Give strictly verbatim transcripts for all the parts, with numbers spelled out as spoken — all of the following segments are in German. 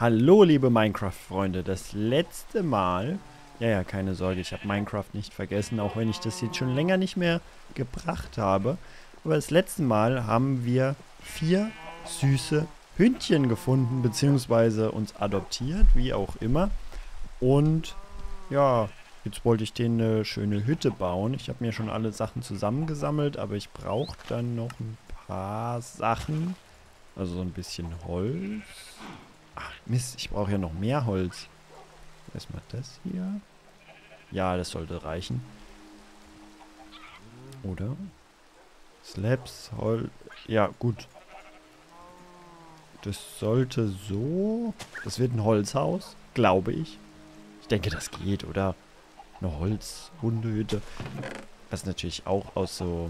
Hallo liebe Minecraft-Freunde, das letzte Mal, ja ja, keine Sorge, ich habe Minecraft nicht vergessen, auch wenn ich das jetzt schon länger nicht mehr gebracht habe. Aber das letzte Mal haben wir vier süße Hündchen gefunden, beziehungsweise uns adoptiert, wie auch immer. Und ja, jetzt wollte ich denen eine schöne Hütte bauen. Ich habe mir schon alle Sachen zusammengesammelt, aber ich brauche dann noch ein paar Sachen. Also so ein bisschen Holz. Ach, Mist, ich brauche ja noch mehr Holz. Erstmal das hier. Ja, das sollte reichen. Oder? Slabs, Holz. Ja, gut. Das sollte so... Das wird ein Holzhaus, glaube ich. Ich denke, das geht, oder? Eine Holzhundehütte. Was natürlich auch aus so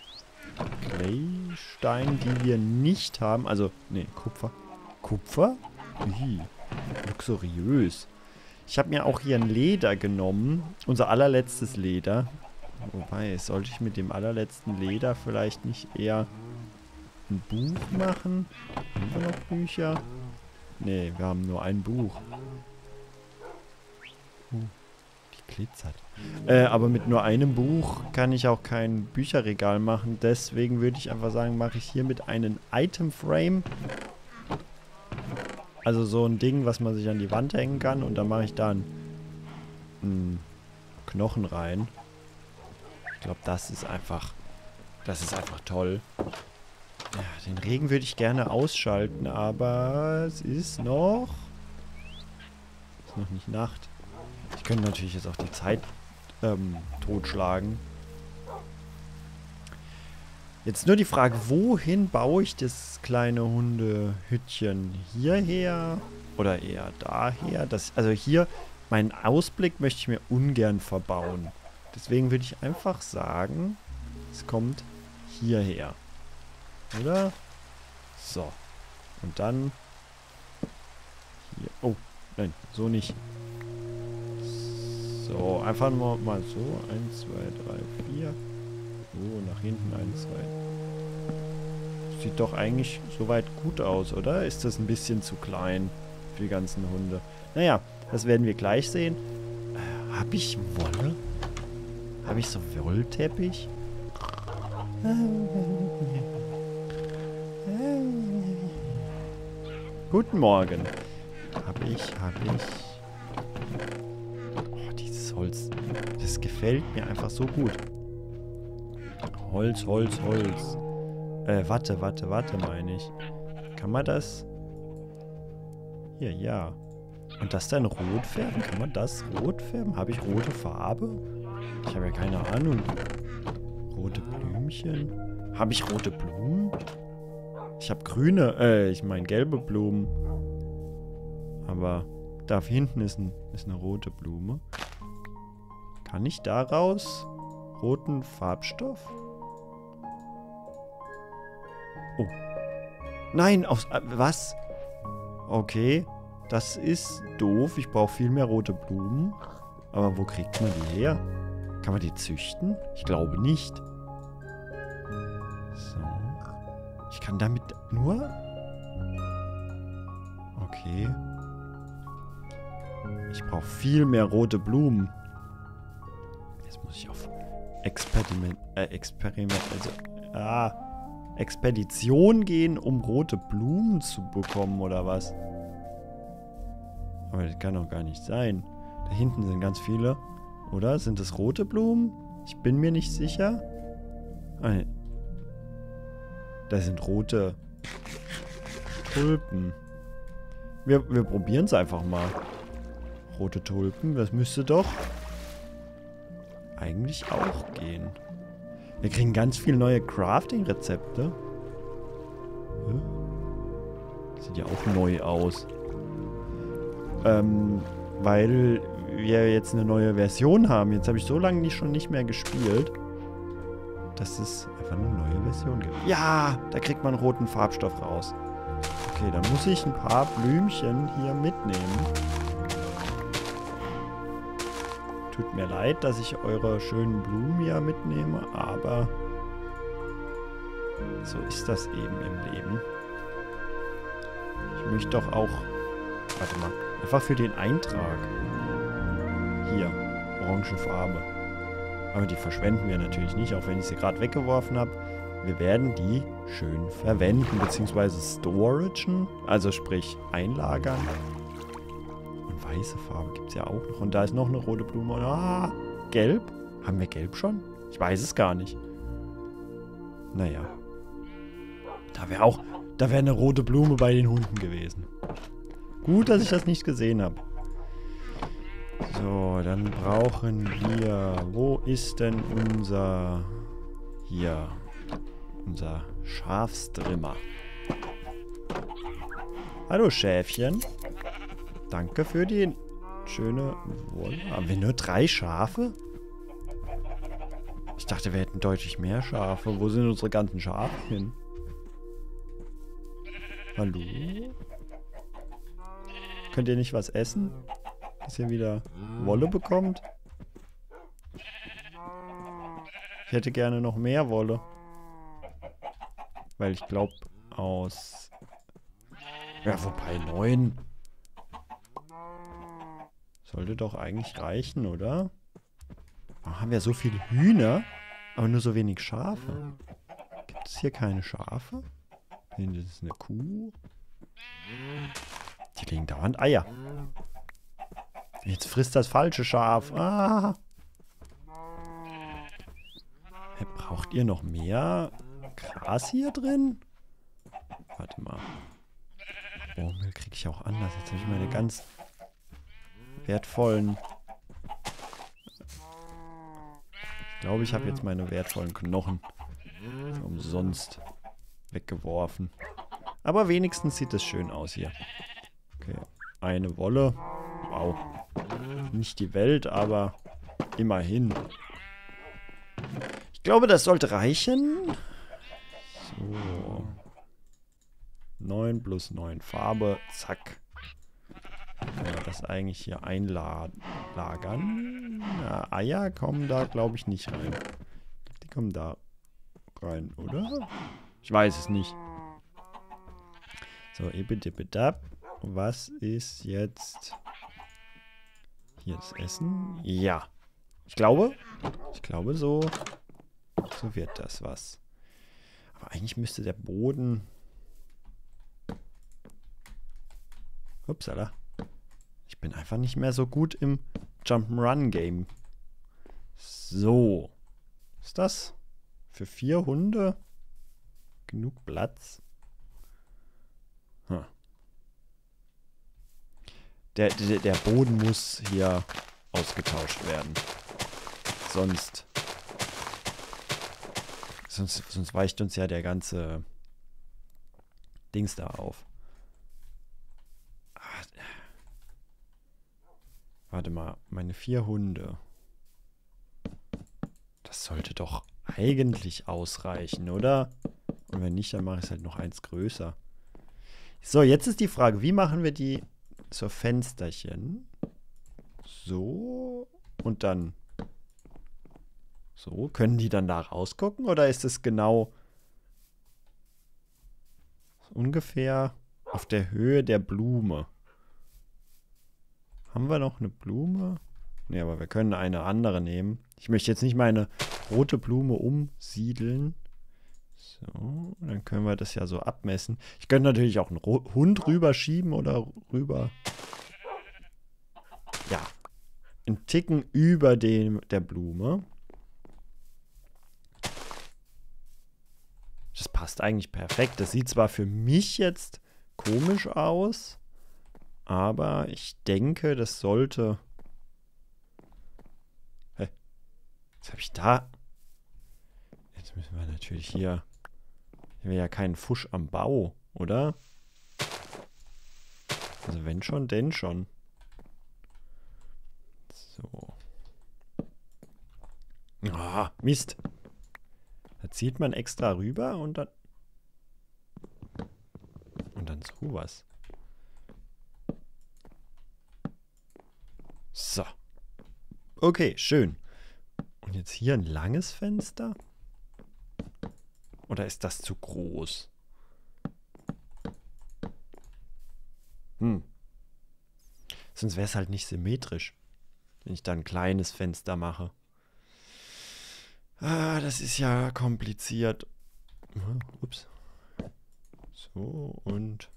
Claystein, die wir nicht haben. Also, nee, Kupfer. Kupfer? Ui, luxuriös. Ich habe mir auch hier ein Leder genommen. Unser allerletztes Leder. Wobei, sollte ich mit dem allerletzten Leder vielleicht nicht eher ein Buch machen? Haben wir noch Bücher? Nee, wir haben nur ein Buch. Uh, die glitzert. Äh, aber mit nur einem Buch kann ich auch kein Bücherregal machen. Deswegen würde ich einfach sagen, mache ich hiermit einen Item Frame. Also so ein Ding, was man sich an die Wand hängen kann. Und dann mache ich da einen, einen Knochen rein. Ich glaube, das ist einfach... Das ist einfach toll. Ja, den Regen würde ich gerne ausschalten, aber es ist noch... Es ist noch nicht Nacht. Ich könnte natürlich jetzt auch die Zeit ähm, totschlagen. Jetzt nur die Frage, wohin baue ich das kleine Hundehüttchen? Hierher oder eher daher? Das, also hier, meinen Ausblick möchte ich mir ungern verbauen. Deswegen würde ich einfach sagen, es kommt hierher. Oder? So. Und dann hier. Oh, nein, so nicht. So, einfach nur mal so. eins, zwei, drei, vier. So, nach hinten eins, zwei. Sieht doch eigentlich soweit gut aus, oder? Ist das ein bisschen zu klein für die ganzen Hunde? Naja, das werden wir gleich sehen. Äh, hab ich Wolle? Habe ich so Wollteppich? Guten Morgen. Hab ich, hab ich... Oh, dieses Holz. Das gefällt mir einfach so gut. Holz, Holz, Holz. Äh, warte, warte, warte, meine ich. Kann man das... Hier, ja. Und das dann rot färben? Kann man das rot färben? Habe ich rote Farbe? Ich habe ja keine Ahnung. Rote Blümchen? Habe ich rote Blumen? Ich habe grüne, äh, ich meine gelbe Blumen. Aber da hinten ist, ein, ist eine rote Blume. Kann ich daraus roten Farbstoff? Oh. Nein, aus... Äh, was? Okay. Das ist doof. Ich brauche viel mehr rote Blumen. Aber wo kriegt man die her? Kann man die züchten? Ich glaube nicht. So. Ich kann damit nur... Okay. Ich brauche viel mehr rote Blumen. Jetzt muss ich auf Experiment... Äh, Experiment... Also... Ah... Expedition gehen, um rote Blumen zu bekommen, oder was? Aber das kann doch gar nicht sein. Da hinten sind ganz viele. Oder? Sind das rote Blumen? Ich bin mir nicht sicher. Ah, nee. Da sind rote Tulpen. Wir, wir probieren es einfach mal. Rote Tulpen, das müsste doch eigentlich auch gehen. Wir kriegen ganz viele neue Crafting-Rezepte. Sieht ja auch neu aus. Ähm, weil wir jetzt eine neue Version haben. Jetzt habe ich so lange nicht, schon nicht mehr gespielt, dass es einfach eine neue Version gibt. Ja, da kriegt man roten Farbstoff raus. Okay, dann muss ich ein paar Blümchen hier mitnehmen. Tut mir leid, dass ich eure schönen Blumen hier mitnehme, aber so ist das eben im Leben. Ich möchte doch auch Warte mal. Einfach für den Eintrag. Hier. Orange Farbe. Aber die verschwenden wir natürlich nicht, auch wenn ich sie gerade weggeworfen habe. Wir werden die schön verwenden, beziehungsweise storagen. Also sprich einlagern. Und weiße Farbe gibt es ja auch noch. Und da ist noch eine rote Blume. Ah, gelb? Haben wir gelb schon? Ich weiß es gar nicht. Naja. Da wäre auch, da wäre eine rote Blume bei den Hunden gewesen. Gut, dass ich das nicht gesehen habe. So, dann brauchen wir... Wo ist denn unser... Hier. Unser Schafstrimmer. Hallo, Schäfchen. Danke für die schöne Wolle. Haben wir nur drei Schafe? Ich dachte, wir hätten deutlich mehr Schafe. Wo sind unsere ganzen Schafe hin? Hallo? Könnt ihr nicht was essen? Dass ihr wieder Wolle bekommt? Ich hätte gerne noch mehr Wolle. Weil ich glaube, aus... Ja, wobei neun... Sollte doch eigentlich reichen, oder? Warum haben wir so viele Hühner, aber nur so wenig Schafe? Gibt es hier keine Schafe? Nee, das ist eine Kuh. Die legen dauernd Eier. Jetzt frisst das falsche Schaf. Ah. Hey, braucht ihr noch mehr Gras hier drin? Warte mal. Bohrmehl kriege ich auch anders. Jetzt habe ich meine ganz wertvollen... Ich glaube, ich habe jetzt meine wertvollen Knochen umsonst weggeworfen. Aber wenigstens sieht es schön aus hier. Okay, eine Wolle. Wow. Nicht die Welt, aber immerhin. Ich glaube, das sollte reichen. So. neun plus neun Farbe. Zack. Können wir das eigentlich hier einlagern? Ja, Eier kommen da, glaube ich, nicht rein. Die kommen da rein, oder? Ich weiß es nicht. So, ebedibedab. Was ist jetzt... Hier das Essen? Ja. Ich glaube, ich glaube so, so wird das was. Aber eigentlich müsste der Boden... Upsala. Ich bin einfach nicht mehr so gut im Jump'n'Run-Game. So. Ist das für vier Hunde genug Platz? Hm. Der, der, der Boden muss hier ausgetauscht werden. Sonst, sonst, sonst weicht uns ja der ganze Dings da auf. Ach, warte mal, meine vier Hunde. Das sollte doch eigentlich ausreichen, oder? Und wenn nicht, dann mache ich es halt noch eins größer. So, jetzt ist die Frage, wie machen wir die zur Fensterchen? So. Und dann so. Können die dann da rausgucken? Oder ist es genau ungefähr auf der Höhe der Blume? Haben wir noch eine Blume? Ne, aber wir können eine andere nehmen. Ich möchte jetzt nicht meine rote Blume umsiedeln. So, dann können wir das ja so abmessen. Ich könnte natürlich auch einen Ro- Hund rüberschieben oder rüber. Ja. Einen Ticken über dem, der Blume. Das passt eigentlich perfekt. Das sieht zwar für mich jetzt komisch aus, aber ich denke, das sollte... Hä? Was habe ich da? Jetzt müssen wir natürlich hier... Hier wäre ja kein Fusch am Bau, oder? Also wenn schon, denn schon. So. Ah, Mist. Da zieht man extra rüber und dann... Und dann sowas. So. Okay, schön. Und jetzt hier ein langes Fenster? Oder ist das zu groß? Hm. Sonst wäre es halt nicht symmetrisch, wenn ich da ein kleines Fenster mache. Ah, das ist ja kompliziert. Ups. So und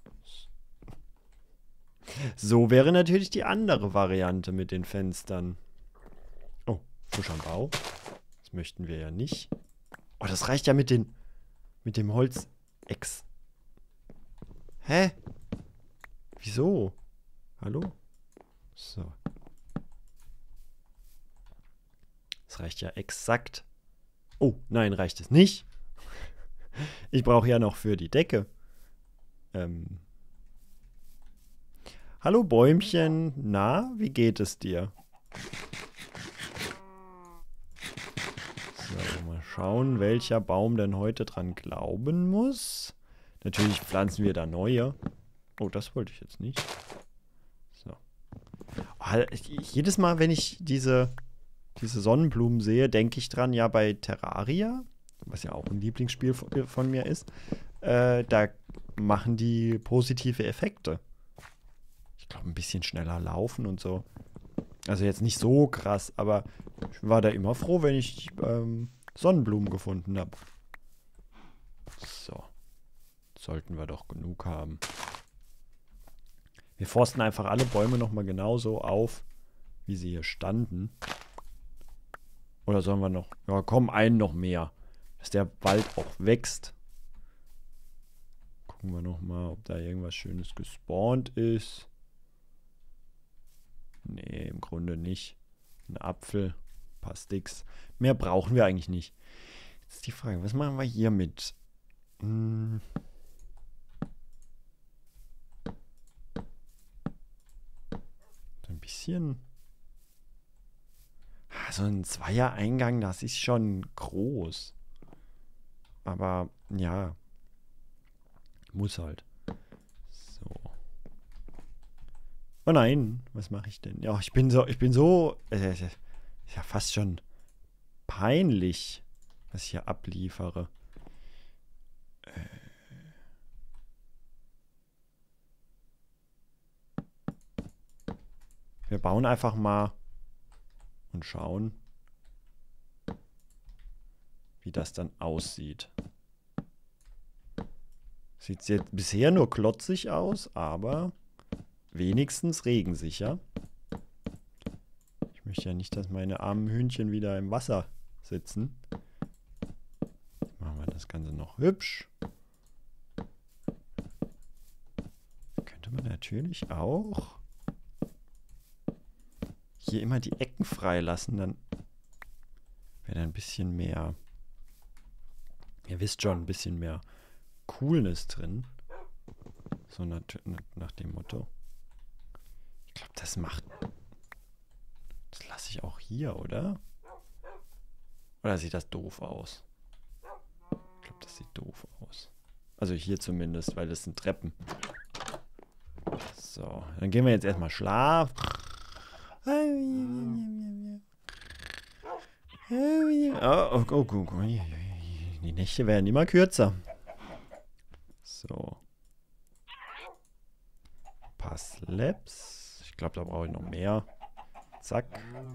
so wäre natürlich die andere Variante mit den Fenstern. Oh, frisch am Bau. Das möchten wir ja nicht. Oh, das reicht ja mit den mit dem Holzex. Hä? Wieso? Hallo? So. Das reicht ja exakt. Oh, nein, reicht es nicht. Ich brauche ja noch für die Decke. Ähm. Hallo Bäumchen. Na, wie geht es dir? So, mal schauen, welcher Baum denn heute dran glauben muss. Natürlich pflanzen wir da neue. Oh, das wollte ich jetzt nicht. So. Oh, jedes Mal, wenn ich diese, diese Sonnenblumen sehe, denke ich dran, ja, bei Terraria, was ja auch ein Lieblingsspiel von, von mir ist, äh, da machen die positive Effekte. Ich glaube, ein bisschen schneller laufen und so. Also jetzt nicht so krass, aber ich war da immer froh, wenn ich ähm, Sonnenblumen gefunden habe. So. Sollten wir doch genug haben. Wir forsten einfach alle Bäume nochmal genauso auf, wie sie hier standen. Oder sollen wir noch... Ja, komm, einen noch mehr. Dass der Wald auch wächst. Gucken wir nochmal, ob da irgendwas Schönes gespawnt ist. Nee, im Grunde nicht. Ein Apfel, ein paar Sticks. Mehr brauchen wir eigentlich nicht. Jetzt ist die Frage, was machen wir hier mit? Hm... bisschen. So ein Zweier-Eingang, das ist schon groß. Aber ja. Muss halt. So. Oh nein, was mache ich denn? Ja, ich bin so, ich bin so. Äh, ist ja fast schon peinlich, was ich hier abliefere. Äh. Wir bauen einfach mal und schauen, wie das dann aussieht. Sieht jetzt bisher nur klotzig aus, aber wenigstens regensicher. Ich möchte ja nicht, dass meine armen Hühnchen wieder im Wasser sitzen. Machen wir das Ganze noch hübsch. Könnte man natürlich auch hier immer die Ecken freilassen, dann wäre da ein bisschen mehr, ihr wisst schon, ein bisschen mehr Coolness drin. So nach, nach dem Motto. Ich glaube, das macht, das lasse ich auch hier, oder? Oder sieht das doof aus? Ich glaube, das sieht doof aus. Also hier zumindest, weil das sind Treppen. So, dann gehen wir jetzt erstmal schlafen. Oh, oh, oh, oh, oh. Die Nächte werden immer kürzer. So. Ein paar Slabs. Ich glaube, da brauche ich noch mehr. Zack.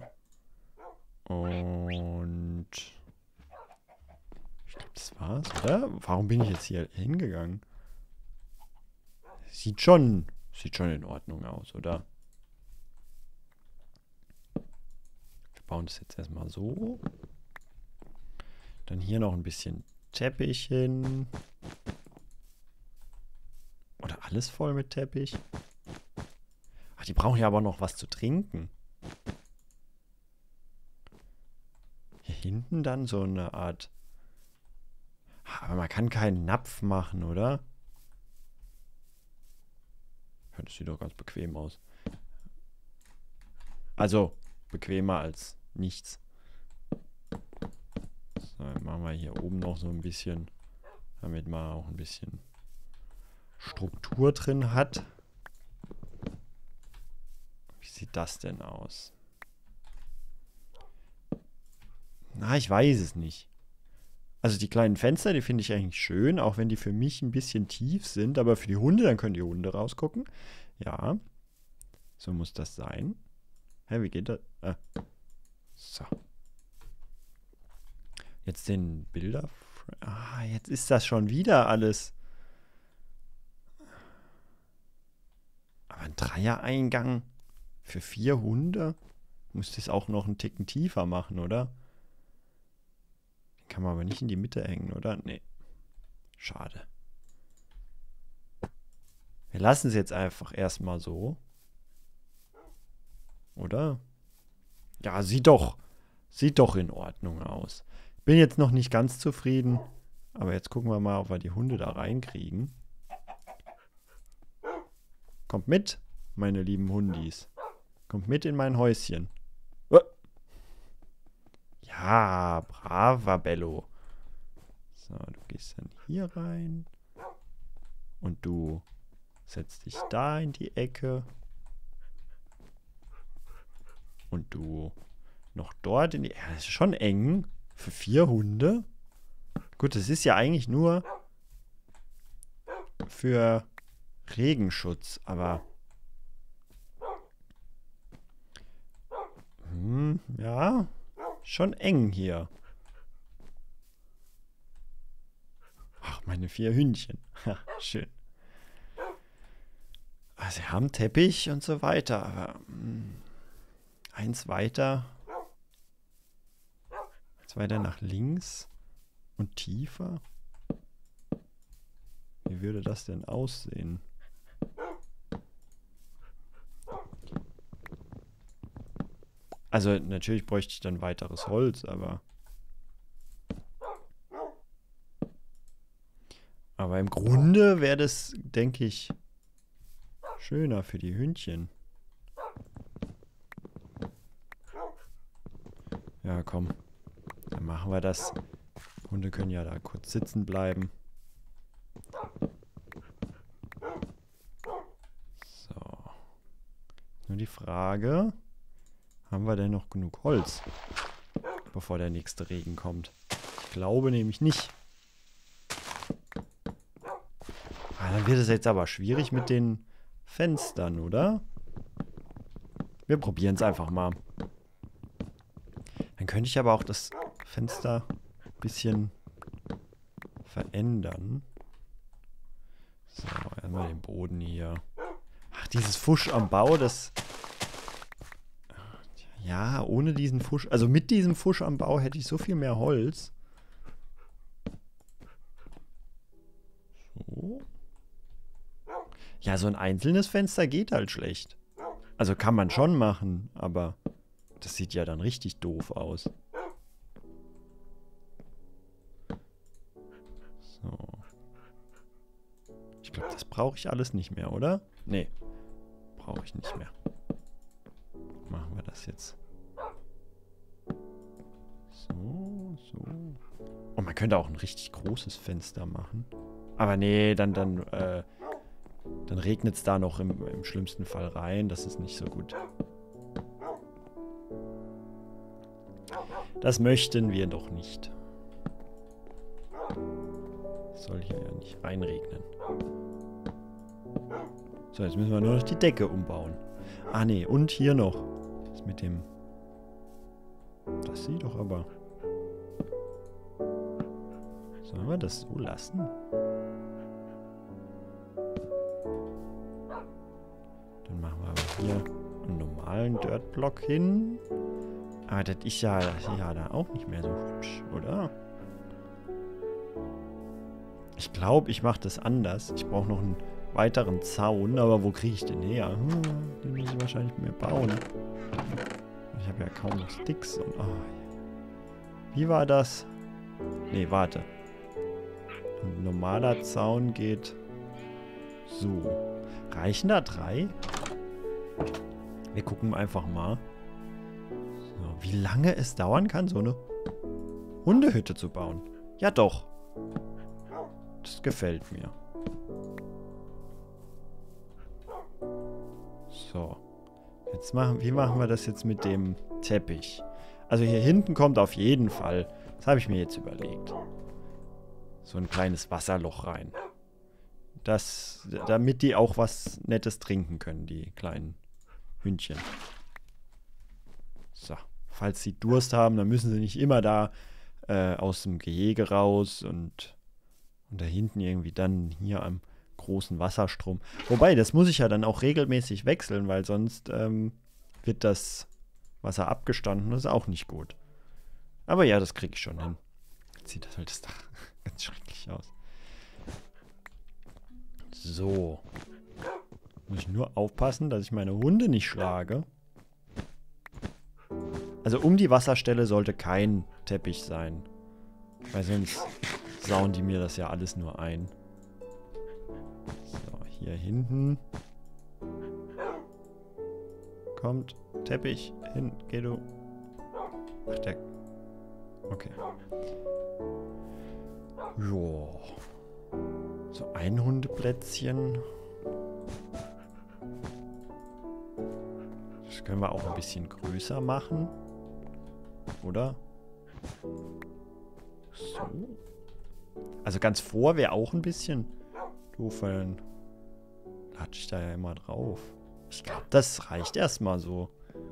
Und ich glaube, das war's, oder? Warum bin ich jetzt hier hingegangen? Sieht schon, sieht schon in Ordnung aus, oder? Bauen das jetzt erstmal so. Dann hier noch ein bisschen Teppich hin. Oder alles voll mit Teppich. Ach, die brauchen ja aber noch was zu trinken. Hier hinten dann so eine Art... Aber man kann keinen Napf machen, oder? Ja, das sieht doch ganz bequem aus. Also, bequemer als nichts. So, dann machen wir hier oben noch so ein bisschen, damit man auch ein bisschen Struktur drin hat. Wie sieht das denn aus? Na, ich weiß es nicht. Also die kleinen Fenster, die finde ich eigentlich schön, auch wenn die für mich ein bisschen tief sind, aber für die Hunde, dann können die Hunde rausgucken. Ja. So muss das sein. Hä, wie geht das? Ah. So. Jetzt den Bilder... Ah, jetzt ist das schon wieder alles. Aber ein Dreier-Eingang für vier Hunde? Müsste es auch noch einen Ticken tiefer machen, oder? Den kann man aber nicht in die Mitte hängen, oder? Nee. Schade. Wir lassen es jetzt einfach erstmal so. Oder? Ja, sieht doch, sieht doch in Ordnung aus. Bin jetzt noch nicht ganz zufrieden, aber jetzt gucken wir mal, ob wir die Hunde da reinkriegen. Kommt mit, meine lieben Hundis. Kommt mit in mein Häuschen. Ja, braver Bello. So, du gehst dann hier rein. Und du setzt dich da in die Ecke. Und du noch dort in die... Ja, das ist schon eng. Für vier Hunde. Gut, das ist ja eigentlich nur für Regenschutz, aber... Hm, ja, schon eng hier. Ach, meine vier Hündchen. Ha, schön. Also, sie haben Teppich und so weiter, aber... Hm, eins weiter... weiter nach links und tiefer. Wie würde das denn aussehen? Also natürlich bräuchte ich dann weiteres Holz, aber aber im Grunde wäre das, denke ich, schöner für die Hündchen. Ja, komm. Dann machen wir das. Hunde können ja da kurz sitzen bleiben. So. Nur die Frage, haben wir denn noch genug Holz, bevor der nächste Regen kommt? Ich glaube nämlich nicht. Ah, dann wird es jetzt aber schwierig mit den Fenstern, oder? Wir probieren es einfach mal. Dann könnte ich aber auch das Fenster ein bisschen verändern. So, einmal den Boden hier. Ach, dieses Fusch am Bau, das... Ja, ohne diesen Fusch... Also mit diesem Fusch am Bau hätte ich so viel mehr Holz. So. Ja, so ein einzelnes Fenster geht halt schlecht. Also kann man schon machen, aber das sieht ja dann richtig doof aus. So. Ich glaube, das brauche ich alles nicht mehr, oder? Nee, brauche ich nicht mehr. Machen wir das jetzt. So, so. Und man könnte auch ein richtig großes Fenster machen. Aber nee, dann, dann, äh, dann regnet es da noch im, im schlimmsten Fall rein. Das ist nicht so gut. Das möchten wir doch nicht. Soll hier ja nicht reinregnen. So, jetzt müssen wir nur noch die Decke umbauen. Ah, nee, und hier noch. Das mit dem... Das sieht doch aber... Sollen wir das so lassen? Dann machen wir aber hier einen normalen Dirtblock hin. Aber das ist ja, das ist ja da auch nicht mehr so hübsch, oder? Ich glaube, ich mache das anders. Ich brauche noch einen weiteren Zaun, aber wo kriege ich den her? Hm, den muss ich wahrscheinlich mehr bauen. Ich habe ja kaum noch Sticks. Und, oh. Wie war das? Nee, warte. Ein normaler Zaun geht so. Reichen da drei? Wir gucken einfach mal. So, wie lange es dauern kann, so eine Hundehütte zu bauen. Ja doch. Das gefällt mir. So. Jetzt machen, wie machen wir das jetzt mit dem Teppich? Also hier hinten kommt auf jeden Fall, das habe ich mir jetzt überlegt, so ein kleines Wasserloch rein. Das, damit die auch was Nettes trinken können, die kleinen Hündchen. So. Falls sie Durst haben, dann müssen sie nicht immer da äh, aus dem Gehege raus und, und da hinten irgendwie dann hier am großen Wasserstrom. Wobei, das muss ich ja dann auch regelmäßig wechseln, weil sonst ähm, wird das Wasser abgestanden. Das ist auch nicht gut. Aber ja, das kriege ich schon hin. Jetzt sieht das halt das Dach ganz schrecklich aus. So. Muss ich nur aufpassen, dass ich meine Hunde nicht schlage. Also um die Wasserstelle sollte kein Teppich sein. Weil sonst sauen die mir das ja alles nur ein. So, hier hinten. Kommt. Teppich. Hin. Geh du. Ach, der. Okay. Jo. So ein Hundeplätzchen. Das können wir auch ein bisschen größer machen. Oder? So. Also ganz vor wäre auch ein bisschen doof, weil dann latsche ich da ja immer drauf. Ich glaube, das reicht erstmal so.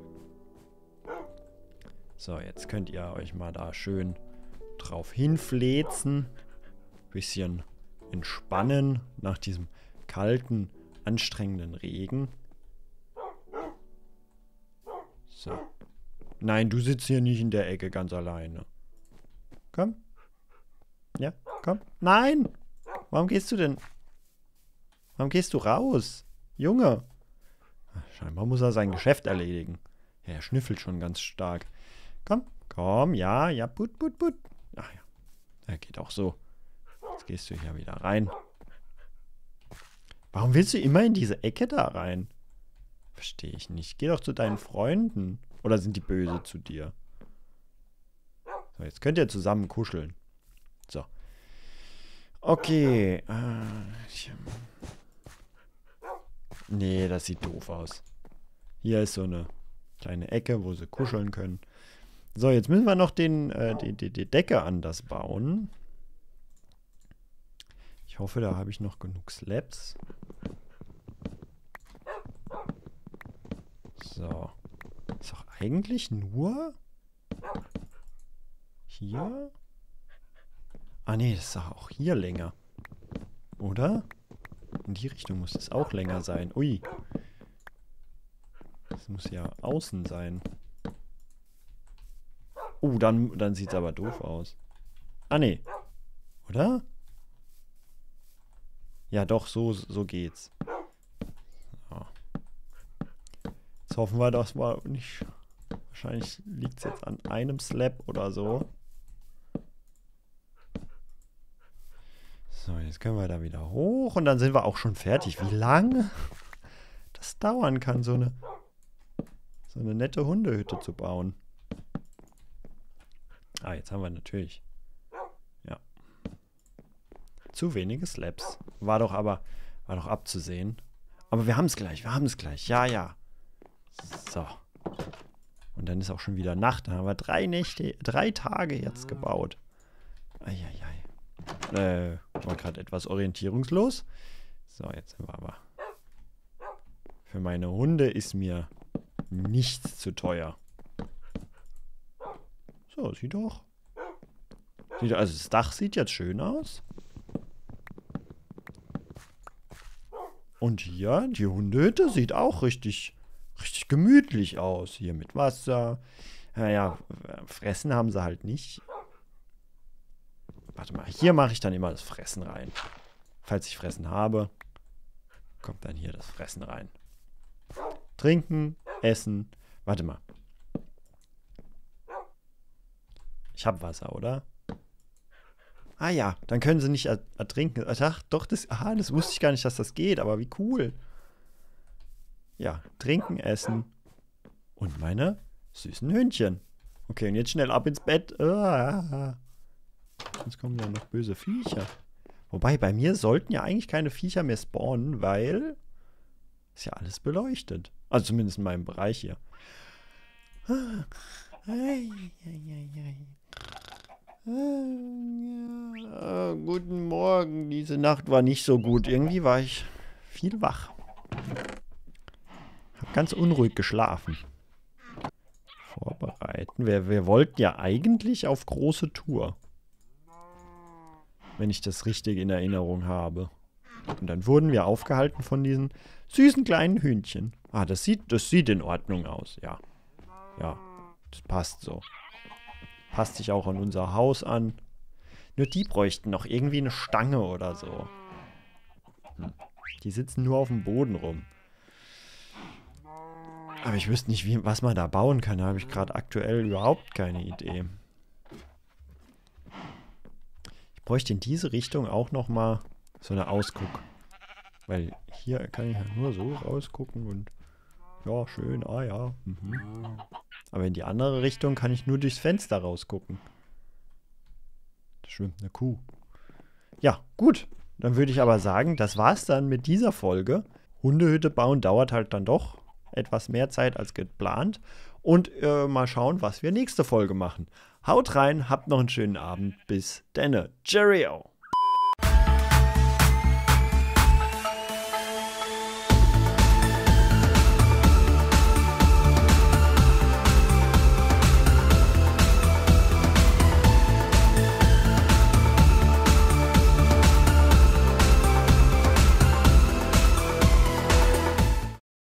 So, jetzt könnt ihr euch mal da schön drauf hinfläzen. Bisschen entspannen nach diesem kalten, anstrengenden Regen. So. Nein, du sitzt hier nicht in der Ecke ganz alleine. Komm. Ja, komm. Nein! Warum gehst du denn? Warum gehst du raus? Junge. Scheinbar muss er sein Geschäft erledigen. Ja, er schnüffelt schon ganz stark. Komm, komm, ja, ja, put, put, put. Ach ja, er geht auch so. Jetzt gehst du hier wieder rein. Warum willst du immer in diese Ecke da rein? Verstehe ich nicht. Geh doch zu deinen Freunden. Oder sind die böse zu dir? So, jetzt könnt ihr zusammen kuscheln. So. Okay. Äh, ich, nee, das sieht doof aus. Hier ist so eine kleine Ecke, wo sie kuscheln können. So, jetzt müssen wir noch den, äh, die, die, die Decke anders bauen. Ich hoffe, da habe ich noch genug Slabs. So. Ist doch eigentlich nur hier? Ah nee, das ist doch auch hier länger. Oder? In die Richtung muss es auch länger sein. Ui. Das muss ja außen sein. Oh, dann, dann sieht es aber doof aus. Ah nee. Oder? Ja doch, so, so geht's. So. Jetzt hoffen wir, dass wir nicht... Wahrscheinlich liegt es jetzt an einem Slab oder so. So, jetzt können wir da wieder hoch und dann sind wir auch schon fertig. Wie lange das dauern kann, so eine, so eine nette Hundehütte zu bauen. Ah, jetzt haben wir natürlich... Ja. Zu wenige Slabs. War doch aber... War doch abzusehen. Aber wir haben es gleich, wir haben es gleich. Ja, ja. So. Und dann ist auch schon wieder Nacht. Dann haben wir drei Nächte, drei Tage jetzt gebaut. Eieiei. Äh, war gerade etwas orientierungslos. So, jetzt sind wir aber... Für meine Hunde ist mir nichts zu teuer. So, sieht doch... Sieht, also das Dach sieht jetzt schön aus. Und hier, die Hundehütte sieht auch richtig... Richtig gemütlich aus. Hier mit Wasser. Naja, fressen haben sie halt nicht. Warte mal, hier mache ich dann immer das Fressen rein. Falls ich Fressen habe, kommt dann hier das Fressen rein. Trinken, essen. Warte mal. Ich habe Wasser, oder? Ah ja, dann können sie nicht ertrinken. Ach, doch, das, aha, das wusste ich gar nicht, dass das geht, aber wie cool. Ja, trinken, essen und meine süßen Hündchen. Okay, und jetzt schnell ab ins Bett. Ah, sonst kommen ja noch böse Viecher. Wobei, bei mir sollten ja eigentlich keine Viecher mehr spawnen, weil ist ja alles beleuchtet. Also zumindest in meinem Bereich hier. Ah, ei, ei, ei, ei. Ah, guten Morgen. Diese Nacht war nicht so gut. Irgendwie war ich viel wach. Hab ganz unruhig geschlafen. Vorbereiten. Wir, wir wollten ja eigentlich auf große Tour. Wenn ich das richtig in Erinnerung habe. Und dann wurden wir aufgehalten von diesen süßen kleinen Hühnchen. Ah, das sieht, das sieht in Ordnung aus. Ja. Ja, das passt so. Passt sich auch an unser Haus an. Nur die bräuchten noch irgendwie eine Stange oder so. Hm. Die sitzen nur auf dem Boden rum. Aber ich wüsste nicht, wie, was man da bauen kann. Da habe ich gerade aktuell überhaupt keine Idee. Ich bräuchte in diese Richtung auch nochmal so eine Ausguck. Weil hier kann ich ja nur so rausgucken und ja, schön, ah ja. Mhm. Aber in die andere Richtung kann ich nur durchs Fenster rausgucken. Da schwimmt eine Kuh. Ja, gut. Dann würde ich aber sagen, das war's dann mit dieser Folge. Hundehütte bauen dauert halt dann doch etwas mehr Zeit als geplant. Und äh, mal schauen, was wir nächste Folge machen. Haut rein, habt noch einen schönen Abend. Bis denne. Cheerio!